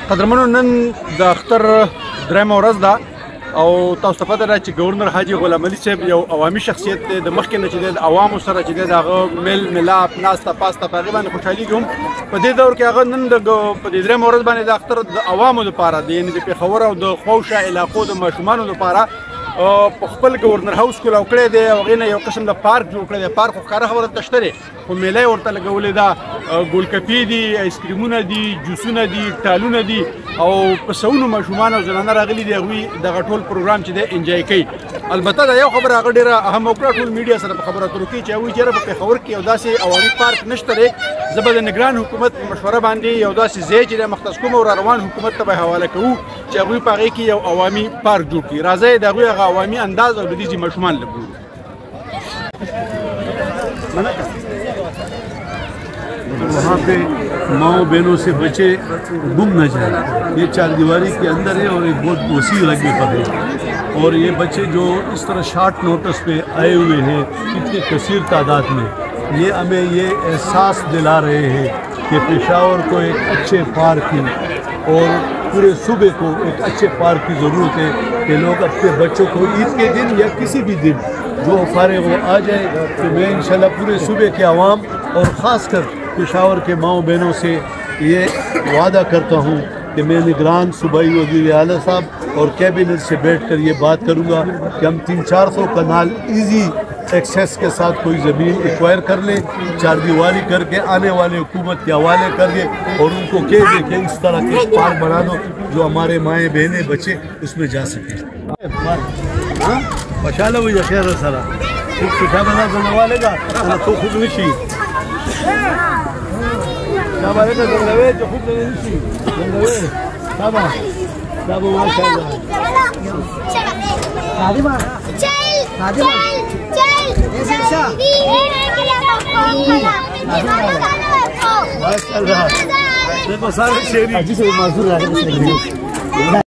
قدرمنو نن د اختر درېمه ورځ ده او تاسو ته پته ده چې ګورنر حاجي غلام علي صاحب یو عوامي شخصیت دی. د مخکې نه چې دی د عوامو سره چې دی د هغه میل ملاپ ناسته پاسته په هغې باندې خوشحالېږي هم په دې دور کې هغه نن په دې درېمه ورځ باندې د اختر د عوامو دپاره د یعنې د پېښور او د خوشه علاقو د ماشومانو دپاره په خپل ګورنر هاوس کولاو کړی دی او هغې نه یو قسم د پارک جوړ کړی دی. پارک خو ښکاره خبره دلته شته دی خو میله یې ورته لګولې ده. ګولکپې دي، آیسکریمونه دي، جوسونه دي، ټالونه دي او په سوونو ماشومان او زنانه راغلي دي. هغوی دغه ټول پروګرام چې دی انجوی کوي. البته دا یو خبره هغه ډېره اهم وکړه ټول میډیا سره په خبرو اترو کې چې هغوی چېرې په پېښور کې یو داسې عوامي پارک نشته دی. زه به د نګران حکومت په مشوره باندې یو داسې ځای چې دی مختص کوم او را روان حکومت ته به حواله کوو چې هغوی په هغې کې یو عوامي پارک جوړ کړي. راځئ د هغوی هغه عوامي انداز او دودیزي ماشومان لګورو. वहाँ पे माओ बहनों से बच्चे गुम न जाए, ये चार दीवारी के अंदर है और एक बहुत वसी लगे पर है. और ये बच्चे जो इस तरह शॉर्ट नोटिस पे आए हुए हैं इतनी कसीर तादाद में, ये हमें ये एहसास दिला रहे हैं कि पेशावर को एक अच्छे पार्क की और पूरे सूबे को एक अच्छे पार्क की ज़रूरत है कि लोग अपने बच्चों को ईद के दिन या किसी भी दिन जो फारिग वो आ जाए. तो मैं इंशाल्लाह पूरे सूबे के अवाम और ख़ासकर पेशावर के माओ बहनों से ये वादा करता हूँ कि मैं निगरान सूबाई वज़ीर आला साहब और कैबिनेट से बैठकर ये बात करूँगा कि हम 300-400 कनाल इजी एक्सेस के साथ कोई ज़मीन एक्वायर कर लें, चार दीवारी करके आने वाले हुकूमत के हवाले कर दें और उनको कह दें कि इस तरह के पार्क बना दो जो हमारे माएँ बहनें बच्चे उसमें जा सकें. मशाला वही खैर सारा पिठा बना बनवा लेगा तो खुद निशी हमारे का जंगलवे जो खुद निशी जंगलवे साबा साबा माशाल्लाह शादी मां चल शादी मां चल ऐसा माशाल्लाह देखो सारे शेरी अजी से मजदूर आ रहे हैं.